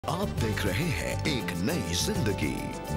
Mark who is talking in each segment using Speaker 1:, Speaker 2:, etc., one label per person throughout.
Speaker 1: आप देख रहे हैं एक नई जिंदगी।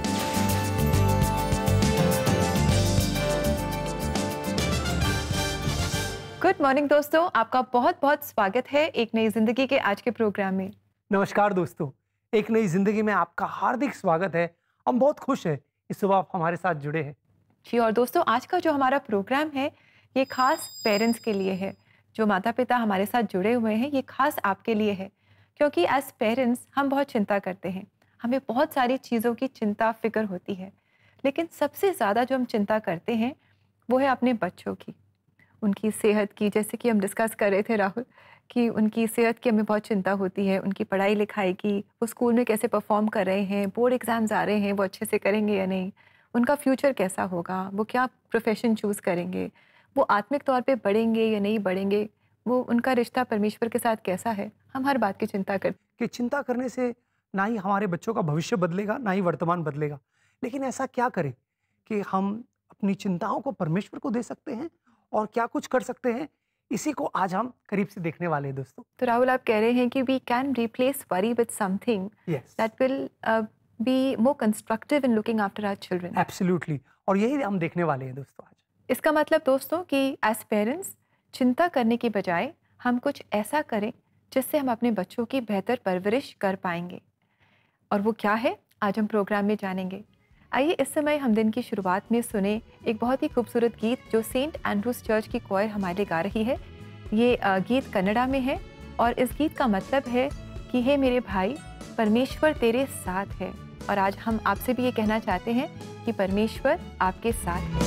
Speaker 2: गुड मॉर्निंग दोस्तों, आपका बहुत बहुत स्वागत है एक नई जिंदगी के आज के प्रोग्राम में।
Speaker 3: नमस्कार दोस्तों, एक नई जिंदगी में आपका हार्दिक स्वागत है। हम बहुत खुश हैं इस सुबह आप हमारे साथ जुड़े हैं।
Speaker 2: जी, और दोस्तों आज का जो हमारा प्रोग्राम है ये खास पेरेंट्स के लिए है। जो माता पिता हमारे साथ जुड़े हुए हैं ये खास आपके लिए है, क्योंकि एज पेरेंट्स हम बहुत चिंता करते हैं। हमें बहुत सारी चीज़ों की चिंता फिक्र होती है, लेकिन सबसे ज़्यादा जो हम चिंता करते हैं वो है अपने बच्चों की, उनकी सेहत की। जैसे कि हम डिस्कस कर रहे थे राहुल, कि उनकी सेहत की हमें बहुत चिंता होती है, उनकी पढ़ाई लिखाई की, वो स्कूल में कैसे परफॉर्म कर रहे हैं, बोर्ड एग्ज़ाम्स आ रहे हैं वो अच्छे से करेंगे या नहीं, उनका फ्यूचर कैसा होगा, वो क्या प्रोफेशन चूज़ करेंगे, वो आत्मिक तौर पे बढ़ेंगे या नहीं बढ़ेंगे, वो उनका रिश्ता परमेश्वर के साथ कैसा है। हम हर बात की चिंता करते हैं।
Speaker 3: कि चिंता करने से ना ही हमारे बच्चों का भविष्य बदलेगा, ना ही वर्तमान बदलेगा। लेकिन ऐसा क्या करें कि हम अपनी चिंताओं को परमेश्वर को दे सकते हैं और क्या कुछ कर सकते हैं, इसी को आज हम करीब से देखने वाले हैं दोस्तों।
Speaker 2: तो राहुल, आप कह रहे हैं कि we can replace worry with something
Speaker 3: yes,
Speaker 2: that will be more constructive in looking after our children.
Speaker 3: Absolutely, और यही हम देखने वाले हैं दोस्तों आज।
Speaker 2: इसका मतलब दोस्तों कि एज पेरेंट्स चिंता करने की बजाय हम कुछ ऐसा करें जिससे हम अपने बच्चों की बेहतर परवरिश कर पाएंगे। और वो क्या है, आज हम प्रोग्राम में जानेंगे। आइए इस समय हम दिन की शुरुआत में सुने एक बहुत ही खूबसूरत गीत जो सेंट एंड्रूज चर्च की क्वायर हमारे लिए गा रही है। ये गीत कन्नड़ा में है और इस गीत का मतलब है कि हे मेरे भाई, परमेश्वर तेरे साथ है। और आज हम आपसे भी ये कहना चाहते हैं कि परमेश्वर आपके साथ है।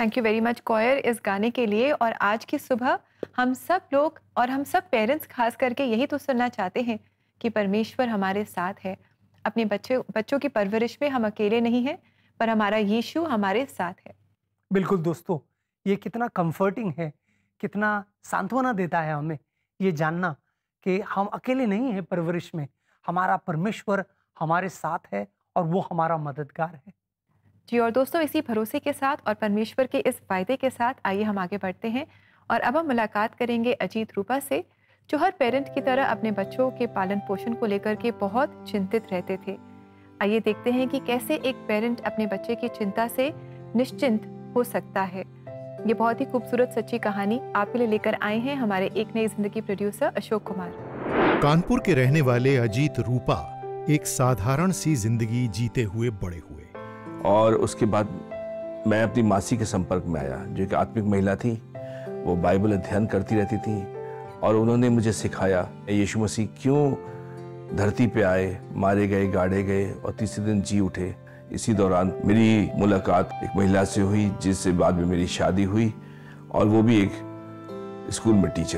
Speaker 2: Thank you very much choir इस गाने के लिए। और आज की सुबह हम सब लोग और हम सब पेरेंट्स खास करके यही तो सुनना चाहते हैं कि परमेश्वर हमारे साथ है। अपने बच्चों की परवरिश में हम अकेले नहीं हैं, पर हमारा यीशु हमारे साथ है।
Speaker 3: बिल्कुल दोस्तों, ये कितना कंफर्टिंग है, कितना सांत्वना देता है हमें ये जानना कि हम अकेले नहीं हैं परवरिश में। हमारा परमेश्वर हमारे साथ है और वो हमारा मददगार है।
Speaker 2: जी, और दोस्तों इसी भरोसे के साथ और परमेश्वर के इस वायदे के साथ आइए हम आगे बढ़ते हैं और अब हम मुलाकात करेंगे अजीत रूपा से, जो हर पेरेंट की तरह अपने बच्चों के पालन पोषण को लेकर के बहुत चिंतित रहते थे। आइए देखते हैं कि कैसे एक पेरेंट अपने बच्चे की चिंता से निश्चिंत हो सकता है। ये बहुत ही खूबसूरत सच्ची कहानी आपके लिए लेकर आए हैं हमारे एक नई जिंदगी प्रोड्यूसर अशोक कुमार।
Speaker 4: कानपुर के रहने वाले अजीत रूपा एक साधारण सी जिंदगी जीते हुए बड़े हुए।
Speaker 5: और उसके बाद मैं अपनी मासी के संपर्क में आया, जो एक आत्मिक महिला थी। वो बाइबल अध्ययन करती रहती थी और उन्होंने मुझे सिखाया यीशु मसीह क्यों धरती पे आए, मारे गए, गाड़े गए और तीसरे दिन जी उठे। इसी दौरान मेरी मुलाकात एक महिला से हुई, जिससे बाद में मेरी शादी हुई, और वो भी एक स्कूल में टीचर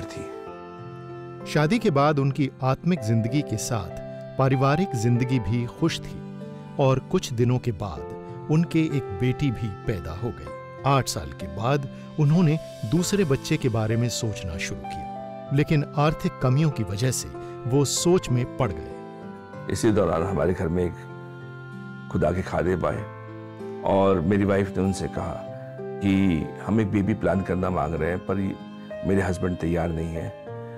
Speaker 5: थी।
Speaker 4: शादी के बाद उनकी आत्मिक जिंदगी के साथ पारिवारिक जिंदगी भी खुश थी और कुछ दिनों के बाद उनके एक बेटी भी पैदा हो गई। 8 साल के बाद उन्होंने दूसरे बच्चे के बारे में सोचना शुरू किया, लेकिन आर्थिक कमियों की वजह से वो सोच में पड़ गए।
Speaker 5: इसी दौरान हमारे घर में एक खुदा के खादिम आए और मेरी वाइफ ने उनसे कहा कि हम एक बेबी प्लान करना मांग रहे हैं, पर मेरे हस्बैंड तैयार नहीं है।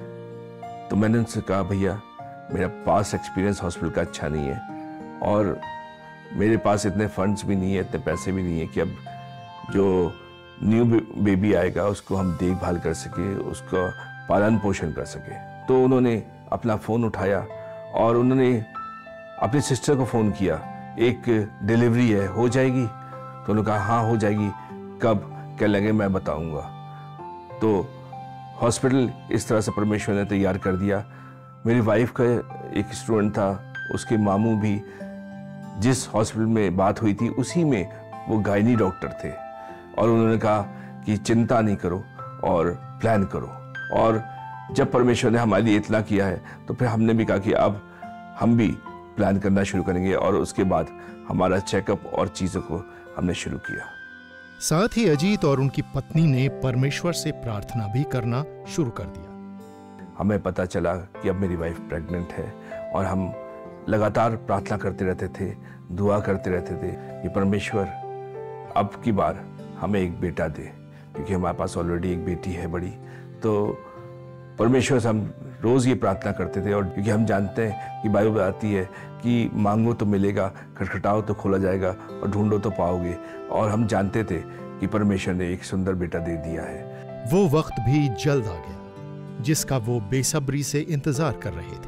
Speaker 5: तो मैंने उनसे कहा, भैया मेरा पास एक्सपीरियंस हॉस्पिटल का अच्छा नहीं है और मेरे पास इतने फंड्स भी नहीं है, इतने पैसे भी नहीं है कि अब जो न्यू बेबी आएगा उसको हम देखभाल कर सके, उसका पालन पोषण कर सके। तो उन्होंने अपना फ़ोन उठाया और उन्होंने अपनी सिस्टर को फ़ोन किया, एक डिलीवरी है, हो जाएगी? तो उन्होंने कहा हाँ हो जाएगी। कब? क्या लगे मैं बताऊंगा। तो हॉस्पिटल इस तरह से परमेश्वर ने तैयार कर दिया। मेरी वाइफ का एक स्टूडेंट था, उसके मामू भी जिस हॉस्पिटल में बात हुई थी उसी में वो गायनी डॉक्टर थे, और उन्होंने कहा कि चिंता नहीं करो और प्लान करो। और जब परमेश्वर ने हमारे लिए इतना किया है तो फिर हमने भी कहा कि अब हम भी प्लान करना शुरू करेंगे, और उसके बाद हमारा चेकअप और चीज़ों को हमने शुरू किया।
Speaker 4: साथ ही अजीत और उनकी पत्नी ने परमेश्वर से प्रार्थना भी करना शुरू कर दिया।
Speaker 5: हमें पता चला कि अब मेरी वाइफ प्रेग्नेंट है और हम लगातार प्रार्थना करते रहते थे, दुआ करते रहते थे कि परमेश्वर अब की बार हमें एक बेटा दे, क्योंकि हमारे पास ऑलरेडी एक बेटी है बड़ी। तो परमेश्वर से हम रोज़ ये प्रार्थना करते थे, और क्योंकि हम जानते हैं कि बाइबल बताती है कि मांगो तो मिलेगा, खटखटाओ तो खोला जाएगा और ढूंढो तो पाओगे। और हम जानते थे कि परमेश्वर ने एक सुंदर बेटा दे दिया है।
Speaker 4: वो वक्त भी जल्द आ गया जिसका वो बेसब्री से इंतजार कर रहे थे।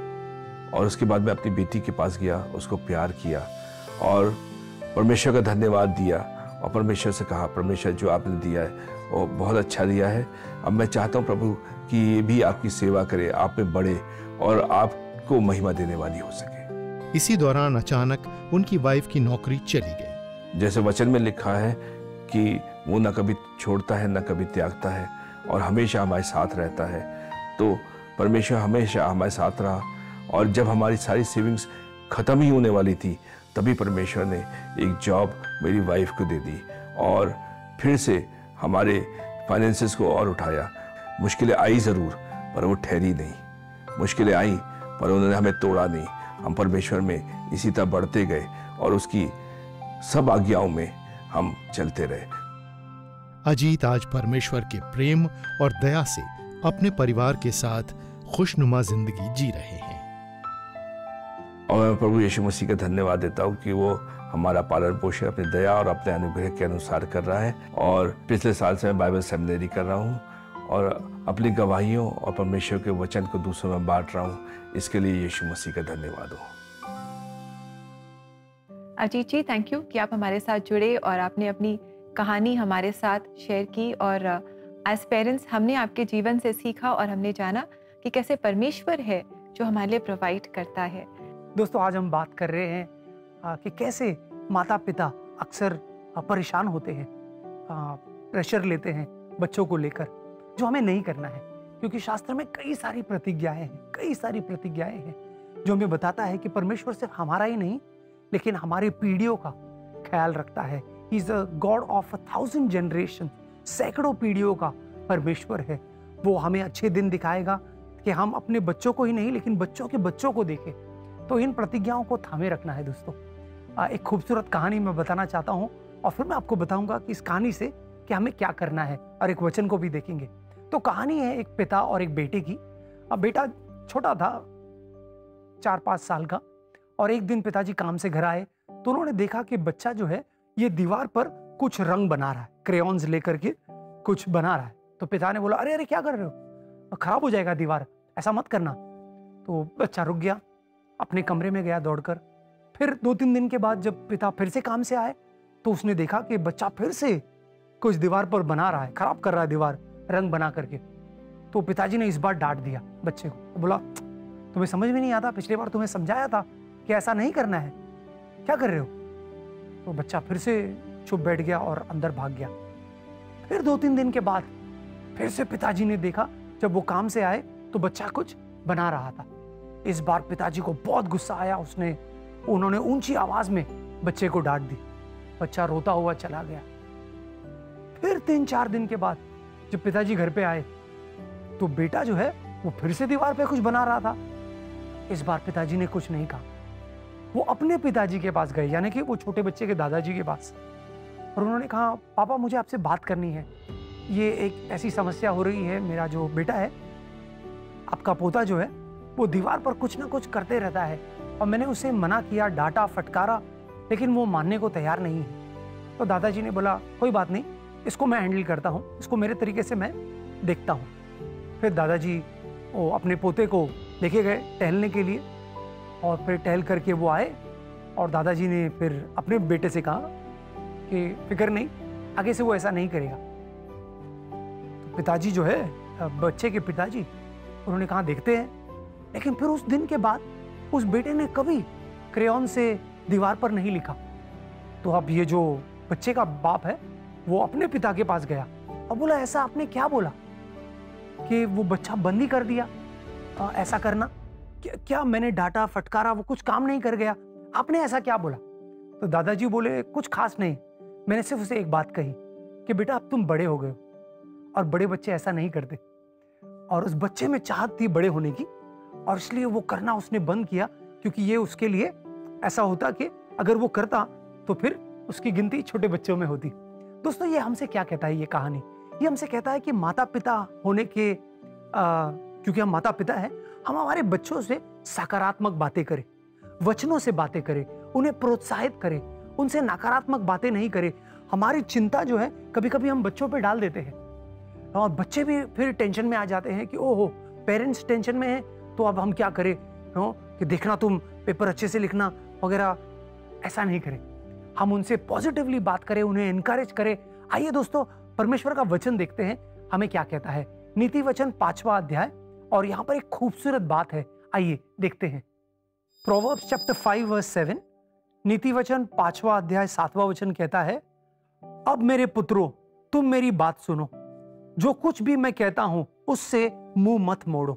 Speaker 5: और उसके बाद मैं अपनी बेटी के पास गया, उसको प्यार किया और परमेश्वर का धन्यवाद दिया, और परमेश्वर से कहा, परमेश्वर जो आपने दिया है वो बहुत अच्छा दिया है। अब मैं चाहता हूँ प्रभु कि ये भी आपकी सेवा करे, आप में बढ़े और आपको महिमा देने वाली हो सके।
Speaker 4: इसी दौरान अचानक उनकी वाइफ की नौकरी चली गई।
Speaker 5: जैसे वचन में लिखा है कि वो न कभी छोड़ता है न कभी त्यागता है और हमेशा हमारे साथ रहता है। तो परमेश्वर हमेशा हमारे साथ रहा, और जब हमारी सारी सेविंग्स ख़त्म ही होने वाली थी तभी परमेश्वर ने एक जॉब मेरी वाइफ को दे दी और फिर से हमारे फाइनेंसेस को और उठाया। मुश्किलें आई ज़रूर, पर वो ठहरी नहीं। मुश्किलें आई पर उन्होंने हमें तोड़ा नहीं। हम परमेश्वर में इसी तरह बढ़ते गए और उसकी सब आज्ञाओं में हम चलते रहे।
Speaker 4: अजीत आज परमेश्वर के प्रेम और दया से अपने परिवार के साथ खुशनुमा जिंदगी जी रहे हैं।
Speaker 5: और मैं प्रभु यीशु मसीह का धन्यवाद देता हूँ कि वो हमारा पालन पोषण अपनी दया और अपने अनुग्रह के अनुसार कर रहा है। और पिछले साल से मैं बाइबल सेमिनरी कर रहा हूँ और अपनी गवाहियों और परमेश्वर के वचन को दूसरों में बांट रहा हूँ। इसके लिए यीशु मसीह का धन्यवाद हो।
Speaker 2: अजीत जी, थैंक यू कि आप हमारे साथ जुड़े और आपने अपनी कहानी हमारे साथ शेयर की। और एज पेरेंट्स हमने आपके जीवन से सीखा और हमने जाना कि कैसे परमेश्वर है जो हमारे लिए प्रोवाइड करता है।
Speaker 3: दोस्तों, आज हम बात कर रहे हैं कि कैसे माता पिता अक्सर परेशान होते हैं प्रेशर लेते हैं बच्चों को लेकर, जो हमें नहीं करना है, क्योंकि शास्त्र में कई सारी प्रतिज्ञाएं हैं जो हमें बताता है कि परमेश्वर सिर्फ हमारा ही नहीं लेकिन हमारे पीढ़ियों का ख्याल रखता है। He is a God of 1000 generation, सैकड़ों पीढ़ियों का परमेश्वर है। वो हमें अच्छे दिन दिखाएगा कि हम अपने बच्चों को ही नहीं लेकिन बच्चों के बच्चों को देखें। तो इन प्रतिज्ञाओं को थामे रखना है दोस्तों। एक खूबसूरत कहानी मैं बताना चाहता हूँ और फिर मैं आपको बताऊंगा कि इस कहानी से कि हमें क्या करना है, और एक वचन को भी देखेंगे। तो कहानी है एक पिता और एक बेटे की। अब बेटा छोटा था, 4-5 साल का, और एक दिन पिताजी काम से घर आए तो उन्होंने देखा कि बच्चा जो है ये दीवार पर कुछ रंग बना रहा है, क्रेयॉन्स लेकर के कुछ बना रहा है। तो पिता ने बोला, अरे अरे क्या कर रहे हो, खराब हो जाएगा दीवार, ऐसा मत करना। तो बच्चा रुक गया, अपने कमरे में गया दौड़कर। फिर 2-3 दिन के बाद जब पिता फिर से काम से आए तो उसने देखा कि बच्चा फिर से कुछ दीवार पर बना रहा है, खराब कर रहा है दीवार रंग बना करके। तो पिताजी ने इस बार डांट दिया बच्चे को, तो बोला, तुम्हें समझ में नहीं आता, पिछली बार तुम्हें समझाया था कि ऐसा नहीं करना है, क्या कर रहे हो। तो बच्चा फिर से चुप बैठ गया और अंदर भाग गया। फिर 2-3 दिन के बाद फिर से पिताजी ने देखा, जब वो काम से आए तो बच्चा कुछ बना रहा था। इस बार पिताजी को बहुत गुस्सा आया, उन्होंने ऊंची आवाज में बच्चे को डांट दी। बच्चा रोता हुआ चला गया। फिर 3-4 दिन के बाद जब पिताजी घर पे आए तो बेटा जो है वो फिर से दीवार पे कुछ बना रहा था। इस बार पिताजी ने कुछ नहीं कहा, वो अपने पिताजी के पास गए, यानी कि वो छोटे बच्चे के दादाजी के पास, और उन्होंने कहा, पापा मुझे आपसे बात करनी है, ये एक ऐसी समस्या हो रही है, मेरा जो बेटा है, आपका पोता जो है वो दीवार पर कुछ ना कुछ करते रहता है और मैंने उसे मना किया, डांटा, फटकारा, लेकिन वो मानने को तैयार नहीं है। तो दादाजी ने बोला, कोई बात नहीं, इसको मैं हैंडल करता हूँ, इसको मेरे तरीके से मैं देखता हूँ। फिर दादाजी वो अपने पोते को लेके गए टहलने के लिए, और फिर टहल करके वो आए और दादाजी ने फिर अपने बेटे से कहा कि फिक्र नहीं, आगे से वो ऐसा नहीं करेगा। तो पिताजी जो है, बच्चे के पिताजी, उन्होंने कहा देखते हैं। लेकिन फिर उस दिन के बाद उस बेटे ने कभी क्रेयॉन से दीवार पर नहीं लिखा। तो अब ये जो बच्चे का बाप है वो अपने पिता के पास गया और बोला, ऐसा आपने क्या बोला कि वो बच्चा बंद ही कर दिया ऐसा करना, क्या मैंने डांटा, फटकारा, वो कुछ काम नहीं कर गया, आपने ऐसा क्या बोला। तो दादाजी बोले, कुछ खास नहीं, मैंने सिर्फ उसे एक बात कही कि बेटा अब तुम बड़े हो गए हो और बड़े बच्चे ऐसा नहीं करते। और उस बच्चे में चाहत थी बड़े होने की और इसलिए वो करना उसने बंद किया, क्योंकि ये उसके लिए ऐसा होता कि अगर वो करता तो फिर उसकी गिनती छोटे बच्चों में होती। दोस्तों ये हमसे क्या कहता है ये कहानी, ये हमसे कहता है कि माता पिता होने के क्योंकि हम माता पिता हैं, हम हमारे बच्चों से सकारात्मक बातें करें, वचनों से बातें करें, उन्हें प्रोत्साहित करें, उनसे नकारात्मक बातें नहीं करें। हमारी चिंता जो है कभी कभी हम बच्चों पे डाल देते हैं और बच्चे भी फिर टेंशन में आ जाते हैं कि ओहो पेरेंट्स टेंशन में है तो अब हम क्या करें, कि देखना तुम पेपर अच्छे से लिखना वगैरह। ऐसा नहीं करें, हम उनसे पॉजिटिवली बात करें, उन्हें एनकरेज करें। आइए दोस्तों परमेश्वर का वचन देखते हैं हमें क्या कहता है। नीति वचन 5वां अध्याय, और यहाँ पर एक खूबसूरत बात है, आइए देखते हैं। प्रोवर्ब्स चैप्टर 5 वर्स 7, नीति वचन 5वां अध्याय 7वां वचन कहता है, अब मेरे पुत्रों तुम मेरी बात सुनो, जो कुछ भी मैं कहता हूं उससे मुंह मत मोड़ो।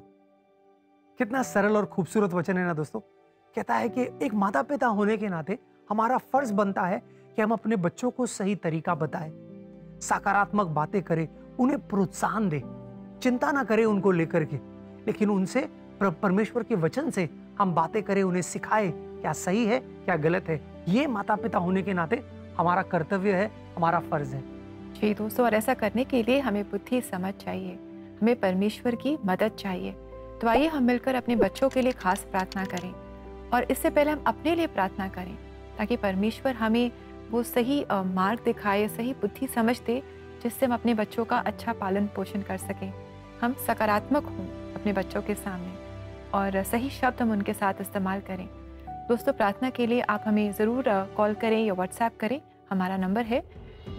Speaker 3: कितना सरल और खूबसूरत वचन है ना दोस्तों। कहता है कि एक माता पिता होने के नाते हमारा फर्ज बनता है कि हम अपने बच्चों को सही तरीका बताएं, सकारात्मक बातें करें, उन्हें प्रोत्साहन दें, चिंता ना करें उनको लेकर के, लेकिन उनसे परमेश्वर के वचन से हम बातें करें, उन्हें सिखाएं क्या सही है क्या गलत है। ये माता पिता होने के नाते हमारा कर्तव्य है, हमारा फर्ज है।
Speaker 2: जी दोस्तों, और ऐसा करने के लिए हमें बुद्धि समझ चाहिए, हमें परमेश्वर की मदद चाहिए। तो आइए हम मिलकर अपने बच्चों के लिए खास प्रार्थना करें, और इससे पहले हम अपने लिए प्रार्थना करें ताकि परमेश्वर हमें वो सही मार्ग दिखाए, सही बुद्धि समझ दे, जिससे हम अपने बच्चों का अच्छा पालन पोषण कर सकें। हम सकारात्मक हों अपने बच्चों के सामने और सही शब्द हम उनके साथ इस्तेमाल करें। दोस्तों प्रार्थना के लिए आप हमें ज़रूर कॉल करें या व्हाट्सएप करें। हमारा नंबर है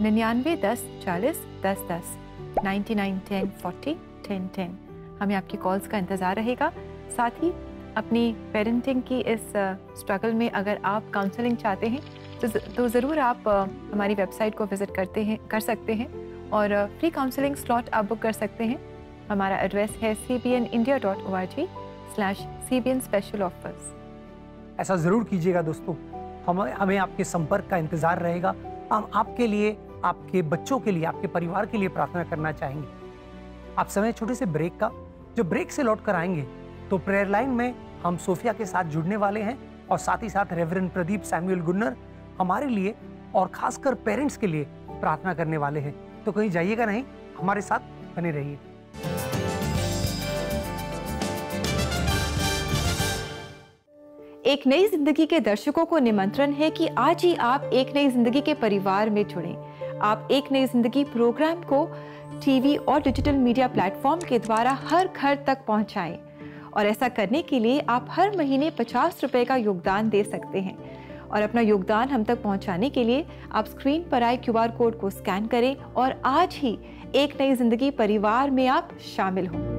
Speaker 2: 99 10 40 10 10 99 10 40 10 10। हमें आपकी कॉल्स का इंतज़ार रहेगा। साथ ही अपनी पेरेंटिंग की इस स्ट्रगल में अगर आप काउंसलिंग चाहते हैं तो ज़रूर आप हमारी वेबसाइट को विज़िट कर सकते हैं। और फ्री काउंसलिंग स्लॉट आप बुक कर सकते हैं। हमारा एड्रेस है cbnindia.org/cbn special offers।
Speaker 3: ऐसा ज़रूर कीजिएगा दोस्तों, हमें आपके संपर्क का इंतज़ार रहेगा। हम आपके लिए, आपके बच्चों के लिए, आपके परिवार के लिए प्रार्थना करना चाहेंगे। आप समय छोटे से ब्रेक का, जो ब्रेक से लौट कर आएंगे तो प्रेयर लाइन में हम सोफिया के साथ जुड़ने वाले हैं और साथ ही साथ रेवरेंड प्रदीप सैमुअल गुन्नर हमारे लिए और खासकर पेरेंट्स के लिए प्रार्थना करने वाले हैं। तो कहीं जाइएगा नहीं, हमारे साथ बने रहिए।
Speaker 2: एक नई जिंदगी के दर्शकों को निमंत्रण है कि आज ही आप एक नई जिंदगी के परिवार में जुड़ें। आप एक नई जिंदगी प्रोग्राम को टीवी और डिजिटल मीडिया प्लेटफॉर्म के द्वारा हर घर तक पहुंचाएं और ऐसा करने के लिए आप हर महीने 50 रुपए का योगदान दे सकते हैं। और अपना योगदान हम तक पहुंचाने के लिए आप स्क्रीन पर आए QR कोड को स्कैन करें और आज ही एक नई जिंदगी परिवार में आप शामिल हों।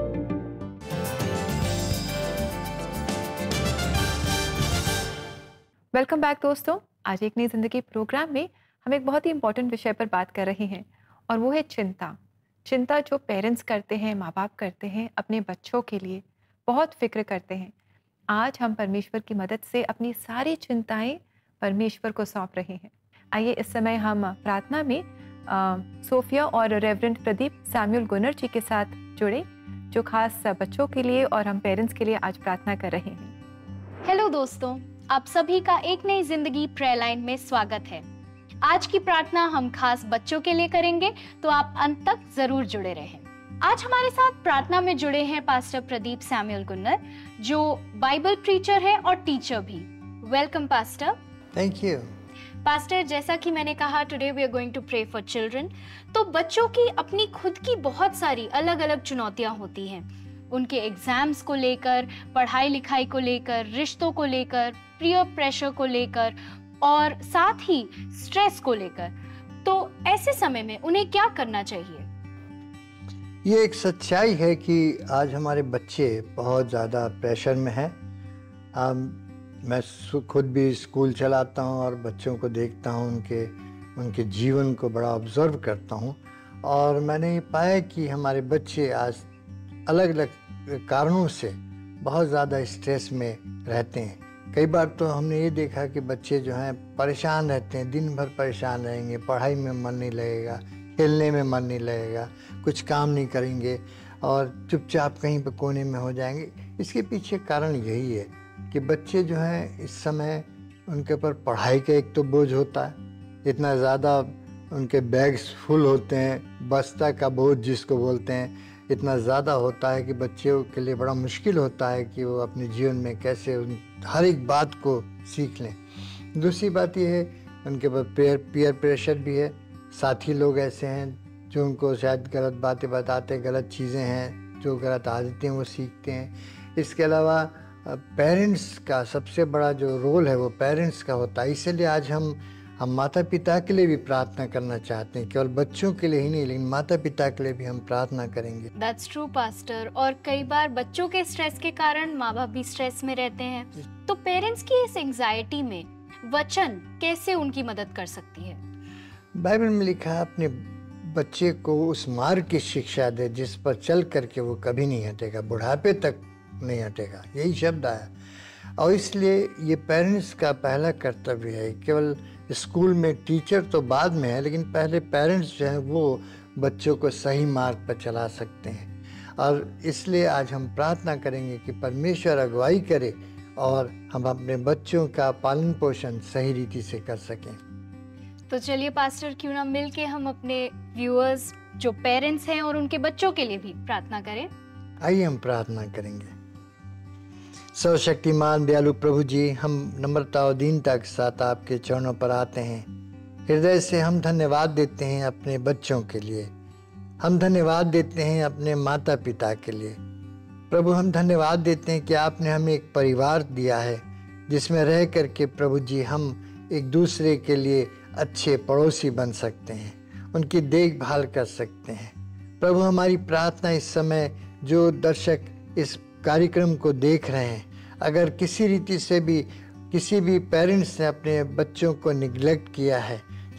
Speaker 2: वेलकम बैक दोस्तों। आज एक नई जिंदगी प्रोग्राम में हम एक बहुत ही इंपॉर्टेंट विषय पर बात कर रहे हैं और वो है चिंता। चिंता जो पेरेंट्स करते हैं, माँ बाप करते हैं अपने बच्चों के लिए, बहुत फिक्र करते हैं। आज हम परमेश्वर की मदद से अपनी सारी चिंताएं परमेश्वर को सौंप रहे हैं। आइए इस समय हम प्रार्थना में सोफिया और रेवरेंड प्रदीप सैमुअल गुन्नर जी के साथ जुड़े, जो खास बच्चों के लिए और हम पेरेंट्स के लिए आज प्रार्थना कर रहे हैं।
Speaker 6: हेलो दोस्तों, आप सभी का एक नई जिंदगी प्रेयर लाइन में स्वागत है। आज की प्रार्थना हम खास बच्चों के लिए करेंगे, तो आप अंत तक जरूर जुड़े रहें। आज हमारे साथ प्रार्थना में जुड़े हैं पास्टर प्रदीप सैमुअल गुन्नर, जो बाइबल प्रीचर है और टीचर भी। Welcome pastor.
Speaker 7: Thank you
Speaker 6: pastor. जैसा कि मैंने कहा, today we are going to pray for children. तो बच्चों की अपनी खुद की बहुत सारी अलग अलग चुनौतियां होती हैं, उनके एग्जाम्स को लेकर, पढ़ाई लिखाई को लेकर, रिश्तों को लेकर, पीयर प्रेशर को लेकर और साथ ही स्ट्रेस को लेकर। तो ऐसे समय में उन्हें क्या करना चाहिए?
Speaker 7: ये एक सच्चाई है कि आज हमारे बच्चे बहुत ज़्यादा प्रेशर में हैं। मैं खुद भी स्कूल चलाता हूँ और बच्चों को देखता हूँ, उनके जीवन को बड़ा ऑब्जर्व करता हूँ और मैंने ये पाया कि हमारे बच्चे आज अलग अलग कारणों से बहुत ज़्यादा स्ट्रेस में रहते हैं। कई बार तो हमने ये देखा कि बच्चे जो हैं परेशान रहते हैं, दिन भर परेशान रहेंगे, पढ़ाई में मन नहीं लगेगा, खेलने में मन नहीं लगेगा, कुछ काम नहीं करेंगे और चुपचाप कहीं पर कोने में हो जाएंगे। इसके पीछे कारण यही है कि बच्चे जो हैं इस समय उनके ऊपर पढ़ाई का एक तो बोझ होता है, इतना ज़्यादा उनके बैग्स फुल होते हैं, बस्ता का बोझ जिसको बोलते हैं, इतना ज़्यादा होता है कि बच्चों के लिए बड़ा मुश्किल होता है कि वो अपने जीवन में कैसे हर एक बात को सीख लें। दूसरी बात ये है उनके ऊपर पीयर प्रेशर भी है। साथी लोग ऐसे हैं जो उनको शायद गलत बातें बताते, गलत चीज़ें हैं, जो गलत आदतें वो सीखते हैं। इसके अलावा पेरेंट्स का सबसे बड़ा जो रोल है वो पेरेंट्स का होता है। इसलिए आज हम माता पिता के लिए भी प्रार्थना करना चाहते हैं, केवल बच्चों के लिए ही नहीं लेकिन माता पिता के लिए भी हम प्रार्थना करेंगे।
Speaker 6: That's true, pastor. और कई बार बच्चों के स्ट्रेस के कारण माँ बाप भी स्ट्रेस में रहते हैं, तो पेरेंट्स की इस एंजाइटी में वचन कैसे उनकी मदद कर सकती है?
Speaker 7: बाइबल में लिखा है अपने बच्चे को उस मार्ग की शिक्षा दे जिस पर चल करके वो कभी नहीं हटेगा, बुढ़ापे तक नहीं हटेगा, यही शब्द आया। और इसलिए ये पेरेंट्स का पहला कर्तव्य है। केवल स्कूल में टीचर तो बाद में है, लेकिन पहले पेरेंट्स जो हैं वो बच्चों को सही मार्ग पर चला सकते हैं। और इसलिए आज हम प्रार्थना करेंगे कि परमेश्वर अगुवाई करे और हम अपने बच्चों का पालन पोषण सही रीति से कर सकें।
Speaker 6: तो चलिए पास्टर, क्यों ना मिल के हम अपने व्यूअर्स जो पेरेंट्स हैं और उनके बच्चों के लिए भी प्रार्थना करें।
Speaker 7: आइए हम प्रार्थना करेंगे। सर्वशक्तिमान दयालु प्रभु जी, हम नम्रता और दीनता के साथ आपके चरणों पर आते हैं। हृदय से हम धन्यवाद देते हैं अपने बच्चों के लिए, हम धन्यवाद देते हैं अपने माता पिता के लिए। प्रभु, हम धन्यवाद देते हैं कि आपने हमें एक परिवार दिया है जिसमें रह करके प्रभु जी हम एक दूसरे के लिए अच्छे पड़ोसी बन सकते हैं, उनकी देखभाल कर सकते हैं। प्रभु, हमारी प्रार्थना इस समय जो दर्शक इस कार्यक्रम को देख रहे हैं, अगर किसी रीति से भी किसी भी पेरेंट्स ने अपने बच्चों को निगलेक्ट किया है,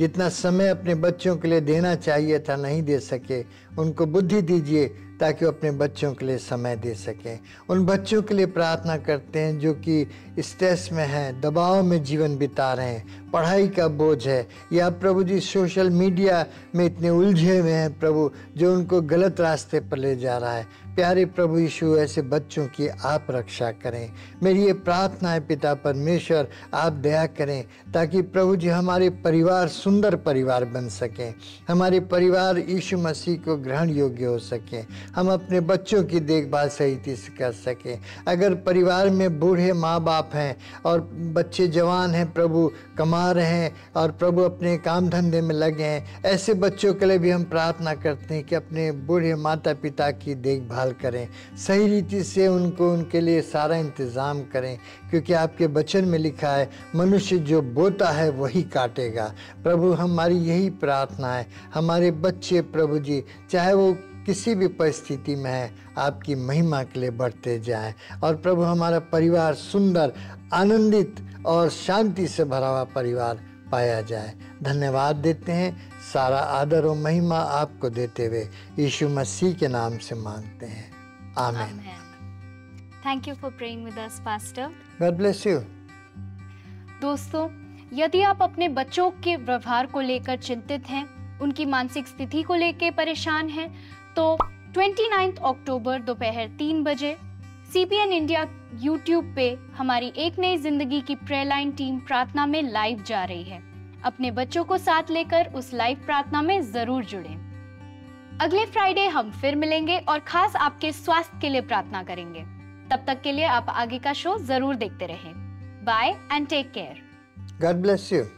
Speaker 7: जितना समय अपने बच्चों के लिए देना चाहिए था नहीं दे सके, उनको बुद्धि दीजिए ताकि वो अपने बच्चों के लिए समय दे सकें। उन बच्चों के लिए प्रार्थना करते हैं जो कि स्ट्रेस में हैं, दबाव में जीवन बिता रहे हैं, पढ़ाई का बोझ है, या प्रभु जी सोशल मीडिया में इतने उलझे हुए हैं प्रभु, जो उनको गलत रास्ते पर ले जा रहा है। प्यारे प्रभु यीशु, ऐसे बच्चों की आप रक्षा करें। मेरी ये प्रार्थना है पिता परमेश्वर, आप दया करें ताकि प्रभु जी हमारे परिवार सुंदर परिवार बन सकें, हमारे परिवार यीशु मसीह को ग्रहण योग्य हो सकें, हम अपने बच्चों की देखभाल सही तरीके से कर सकें। अगर परिवार में बूढ़े माँ बाप हैं और बच्चे जवान हैं प्रभु, कमा रहे हैं और प्रभु अपने काम धंधे में लगे हैं, ऐसे बच्चों के लिए भी हम प्रार्थना करते हैं कि अपने बूढ़े माता पिता की देखभाल करें, सही रीति से उनको उनके लिए सारा इंतज़ाम करें, क्योंकि आपके वचन में लिखा है मनुष्य जो बोता है वही काटेगा। प्रभु हमारी यही प्रार्थना है, हमारे बच्चे प्रभु जी चाहे वो किसी भी परिस्थिति में है, आपकी महिमा के लिए बढ़ते जाएं, और प्रभु हमारा परिवार सुंदर, आनंदित और शांति से भरा हुआ परिवार पाया जाए। धन्यवाद देते हैं, सारा आदर और महिमा आपको देते हुए यीशु मसीह के नाम से मांगते हैं, आमीन।
Speaker 6: Thank you for praying with us pastor.
Speaker 7: God bless you.
Speaker 6: दोस्तों, यदि आप अपने बच्चों के व्यवहार को लेकर चिंतित हैं, उनकी मानसिक स्थिति को लेकर परेशान हैं, तो 29 अक्टूबर दोपहर 3 बजे CPN इंडिया YouTube पे हमारी एक नई जिंदगी की प्रेयर लाइन टीम प्रार्थना में लाइव जा रही है। अपने बच्चों को साथ लेकर उस लाइव प्रार्थना में जरूर जुड़ें। अगले फ्राइडे हम फिर मिलेंगे और खास आपके स्वास्थ्य के लिए प्रार्थना करेंगे। तब तक के लिए आप आगे का शो जरूर देखते रहें। Bye and take care.
Speaker 7: God bless you.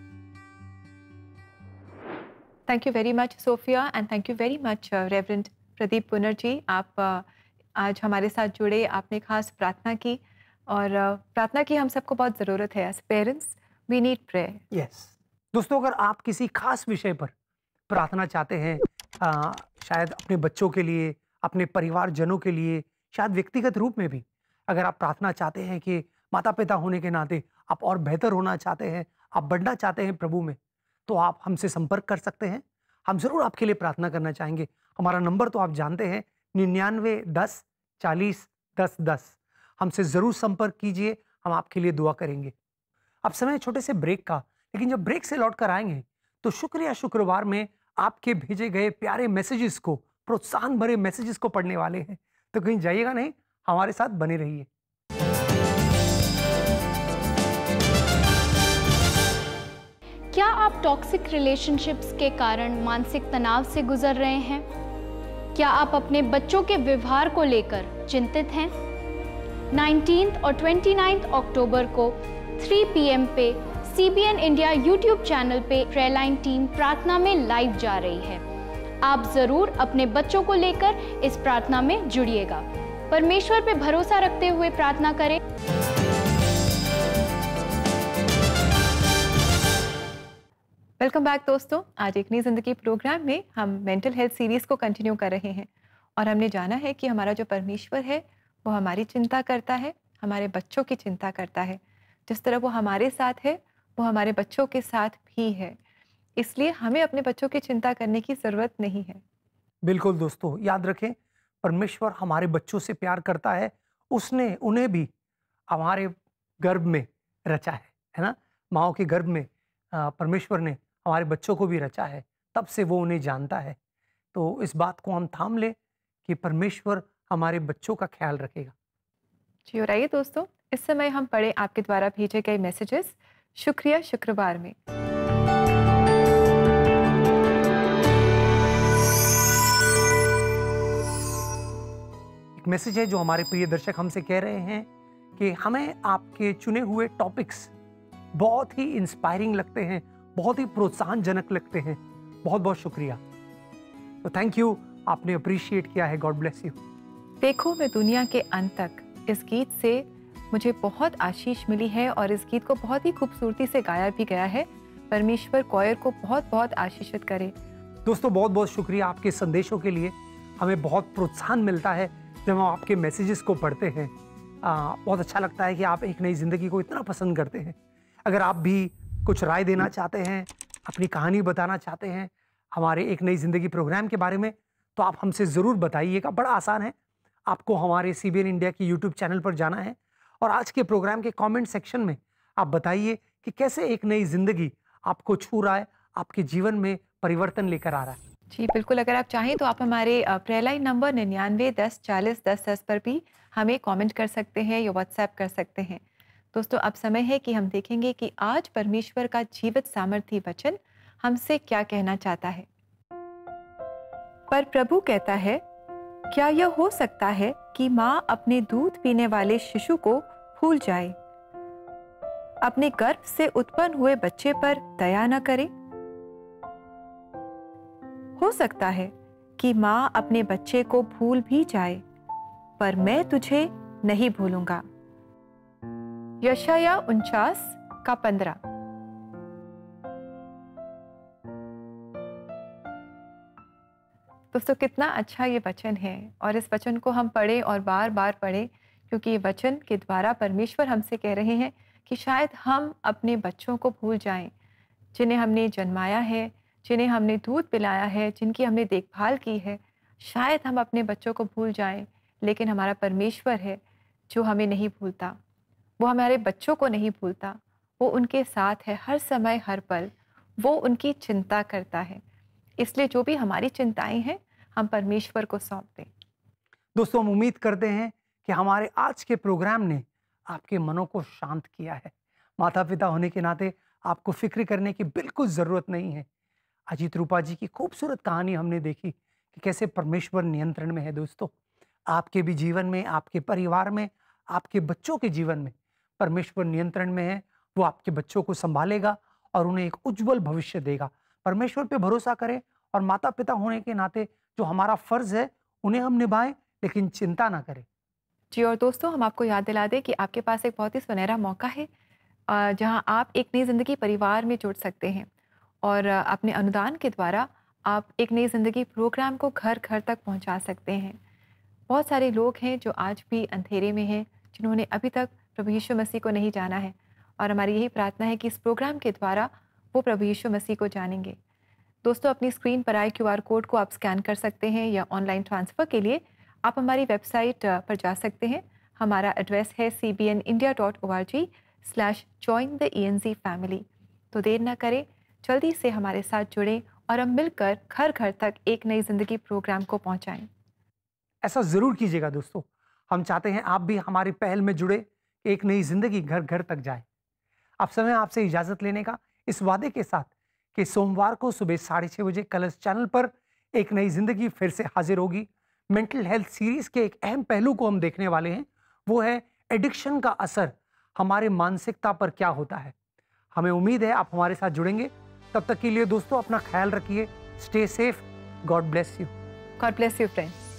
Speaker 2: Thank you very much Sophia and thank you very much reverend Pradeep Punar ji. आप आज हमारे साथ जुड़े, आपने खास प्रार्थना की, और प्रार्थना की हम सबको बहुत ज़रूरत है। As parents we need prayer.
Speaker 3: Yes दोस्तों, अगर आप किसी खास विषय पर प्रार्थना चाहते हैं, शायद अपने बच्चों के लिए, अपने परिवारजनों के लिए, शायद व्यक्तिगत रूप में भी अगर आप प्रार्थना चाहते हैं कि माता पिता होने के नाते आप और बेहतर होना चाहते हैं, आप बढ़ना चाहते हैं प्रभु में, तो आप हमसे संपर्क कर सकते हैं। हम ज़रूर आपके लिए प्रार्थना करना चाहेंगे। हमारा नंबर तो आप जानते हैं, 99 10 40 10 10। हमसे ज़रूर संपर्क कीजिए, हम आपके लिए दुआ करेंगे। अब समय छोटे से ब्रेक का, लेकिन जब ब्रेक से लौट कर आएंगे तो शुक्रिया शुक्रवार में आपके भेजे गए प्यारे मैसेजेस को, प्रोत्साहन भरे मैसेजेस को पढ़ने वाले हैं। तो कहीं जाइएगा नहीं, हमारे साथ बने रहिए।
Speaker 6: क्या आप टॉक्सिक रिलेशनशिप्स के कारण मानसिक तनाव से गुजर रहे हैं? क्या आप अपने बच्चों के व्यवहार को लेकर चिंतित हैं? 19 और 29 अक्टूबर को 3 PM पे CBN इंडिया YouTube चैनल पे प्रेयर लाइन टीम प्रार्थना में लाइव जा रही है। आप जरूर अपने बच्चों को लेकर इस प्रार्थना में जुड़िएगा। परमेश्वर पे भरोसा रखते हुए प्रार्थना करें।
Speaker 2: वेलकम बैक दोस्तों। आज एक नई जिंदगी प्रोग्राम में हम मेंटल हेल्थ सीरीज को कंटिन्यू कर रहे हैं, और हमने जाना है कि हमारा जो परमेश्वर है वो हमारी चिंता करता है, हमारे बच्चों की चिंता करता है। जिस तरह वो हमारे साथ है वो हमारे बच्चों के साथ भी है, इसलिए हमें अपने बच्चों की चिंता करने की ज़रूरत नहीं है।
Speaker 3: बिल्कुल दोस्तों, याद रखें, परमेश्वर हमारे बच्चों से प्यार करता है। उसने उन्हें भी हमारे गर्भ में रचा है ना। माँओं के गर्भ में परमेश्वर ने हमारे बच्चों को भी रचा है, तब से वो उन्हें जानता है। तो इस बात को हम थाम ले कि परमेश्वर हमारे बच्चों का ख्याल रखेगा।
Speaker 2: जी, और आइए दोस्तों, इस समय हम पढ़े आपके द्वारा भेजे गए मैसेजेस शुक्रिया शुक्रवार में।
Speaker 3: एक मैसेज है जो हमारे प्रिय दर्शक हमसे कह रहे हैं कि हमें आपके चुने हुए टॉपिक्स बहुत ही इंस्पायरिंग लगते हैं, बहुत ही प्रोत्साहनजनक लगते हैं। बहुत बहुत शुक्रिया। तो थैंक यू, आपने अप्रिशिएट किया है। God bless you.
Speaker 2: देखो मैं दुनिया के अंत तक, इस गीत से मुझे बहुत आशीष मिली है और इस गीत को बहुत ही खूबसूरती से गाया भी गया है। परमेश्वर कॉयर को बहुत बहुत आशीषित करे।
Speaker 3: दोस्तों बहुत बहुत शुक्रिया आपके संदेशों के लिए। हमें बहुत प्रोत्साहन मिलता है जब हम आपके मैसेजेस को पढ़ते हैं। बहुत अच्छा लगता है कि आप एक नई जिंदगी को इतना पसंद करते हैं। अगर आप भी कुछ राय देना चाहते हैं, अपनी कहानी बताना चाहते हैं हमारे एक नई जिंदगी प्रोग्राम के बारे में, तो आप हमसे ज़रूर बताइएगा। बड़ा आसान है, आपको हमारे CBN इंडिया की YouTube चैनल पर जाना है और आज के प्रोग्राम के कमेंट सेक्शन में आप बताइए कि कैसे एक नई जिंदगी आपको छू रहा है, आपके जीवन में परिवर्तन लेकर आ रहा है।
Speaker 2: जी बिल्कुल, अगर आप चाहें तो आप हमारे प्रेयर लाइन नंबर 99 10 40 10 10 पर भी हमें कमेंट कर सकते हैं या व्हाट्सएप कर सकते हैं। दोस्तों, अब समय है कि हम देखेंगे कि आज परमेश्वर का जीवित सामर्थी वचन हमसे क्या कहना चाहता है। पर प्रभु कहता है, क्या यह हो सकता है कि माँ अपने दूध पीने वाले शिशु को भूल जाए, अपने गर्भ से उत्पन्न हुए बच्चे पर दया न करे? हो सकता है कि माँ अपने बच्चे को भूल भी जाए, पर मैं तुझे नहीं भूलूंगा। यशायाह 49:15। दोस्तों, कितना अच्छा ये वचन है और इस वचन को हम पढ़ें और बार बार पढ़ें, क्योंकि ये वचन के द्वारा परमेश्वर हमसे कह रहे हैं कि शायद हम अपने बच्चों को भूल जाएं, जिन्हें हमने जन्माया है, जिन्हें हमने दूध पिलाया है, जिनकी हमने देखभाल की है। शायद हम अपने बच्चों को भूल जाएं, लेकिन हमारा परमेश्वर है जो हमें नहीं भूलता। वो हमारे बच्चों को नहीं भूलता, वो उनके साथ है हर समय हर पल, वो उनकी चिंता करता है। इसलिए जो भी हमारी चिंताएं हैं, हम परमेश्वर को सौंप दें।
Speaker 3: दोस्तों, हम उम्मीद करते हैं कि हमारे आज के प्रोग्राम ने आपके मनों को शांत किया है। माता पिता होने के नाते आपको फिक्र करने की बिल्कुल ज़रूरत नहीं है। अजीत रूपा जी की खूबसूरत कहानी हमने देखी कि कैसे परमेश्वर नियंत्रण में है। दोस्तों, आपके भी जीवन में, आपके परिवार में, आपके बच्चों के जीवन में परमेश्वर नियंत्रण में है। वो आपके बच्चों को संभालेगा और उन्हें एक उज्जवल भविष्य देगा। परमेश्वर पे भरोसा करें और माता पिता होने के नाते जो हमारा फर्ज है उन्हें हम निभाएं, लेकिन चिंता ना करें।
Speaker 2: जी, और दोस्तों, हम आपको याद दिला दें कि आपके पास एक बहुत ही सुनहरा मौका है जहां आप एक नई ज़िंदगी परिवार में जुड़ सकते हैं और अपने अनुदान के द्वारा आप एक नई ज़िंदगी प्रोग्राम को घर घर तक पहुंचा सकते हैं। बहुत सारे लोग हैं जो आज भी अंधेरे में हैं, जिन्होंने अभी तक प्रभु यीशु मसीह को नहीं जाना है, और हमारी यही प्रार्थना है कि इस प्रोग्राम के द्वारा वो प्रभु यीशु मसीह को जानेंगे। दोस्तों, अपनी स्क्रीन पर आए QR कोड को आप स्कैन कर सकते हैं या ऑनलाइन ट्रांसफ़र के लिए आप हमारी वेबसाइट पर जा सकते हैं। हमारा एड्रेस है cbnindia.org/join-the-ENZ family। तो देर ना करें, जल्दी से हमारे साथ जुड़ें और हम मिलकर घर घर तक एक नई ज़िंदगी प्रोग्राम को पहुंचाएं।
Speaker 3: ऐसा ज़रूर कीजिएगा दोस्तों। हम चाहते हैं आप भी हमारी पहल में जुड़े, एक नई जिंदगी घर घर तक जाए। अब समय आपसे इजाज़त लेने का, इस वादे के साथ कि सोमवार को सुबह 6:30 बजे कलर्स चैनल पर एक नई जिंदगी फिर से हाजिर होगी। मेंटल हेल्थ सीरीज के एक अहम पहलू को हम देखने वाले हैं, वो है एडिक्शन का असर हमारे मानसिकता पर क्या होता है। हमें उम्मीद है आप हमारे साथ जुड़ेंगे। तब तक के लिए दोस्तों, अपना ख्याल रखिए। Stay safe. God bless you.
Speaker 2: God bless you friends.